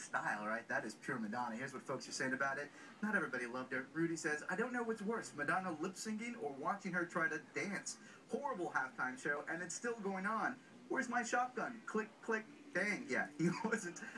style, right? That is pure Madonna. Here's what folks are saying about it. Not everybody loved her. Rudy says, I don't know what's worse, Madonna lip-syncing or watching her try to dance. Horrible halftime show, and it's still going on. Where's my shotgun? Click, click, dang. Yeah, he wasn't